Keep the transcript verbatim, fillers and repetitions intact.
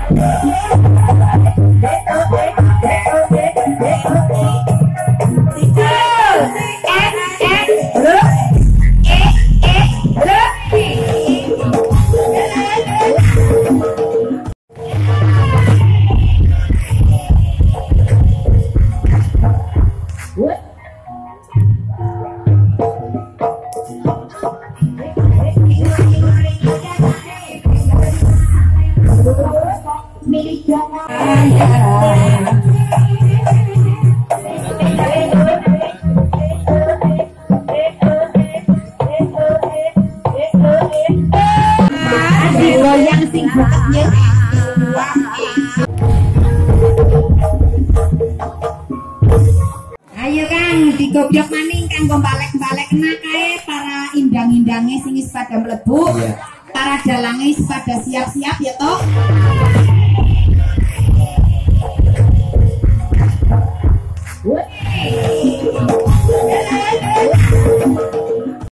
Goyang sing buketnya. Ayo Kang, digobyok maning kanggo balik-balikna kae para indang-indange sing wis pada mlebu. Iya. Para dalange wis pada siap-siap ya toh. What?